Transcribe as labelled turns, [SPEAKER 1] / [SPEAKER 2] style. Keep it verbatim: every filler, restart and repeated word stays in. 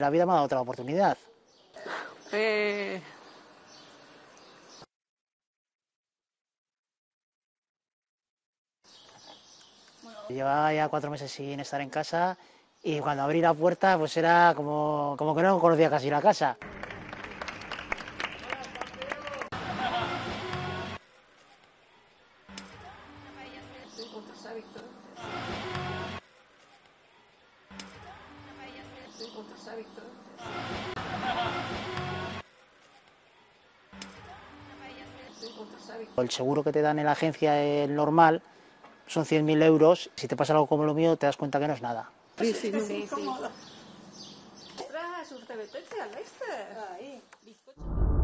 [SPEAKER 1] La vida me ha dado otra oportunidad.
[SPEAKER 2] Eh...
[SPEAKER 1] Llevaba ya cuatro meses sin estar en casa y cuando abrí la puerta pues era como, como que no conocía casi la casa. El seguro que te dan en la agencia, el normal, son cien mil euros. Si te pasa algo como lo mío, te das cuenta que no es nada.
[SPEAKER 2] Sí, sí, sí.
[SPEAKER 3] Ostras, urte betetzea, laizte.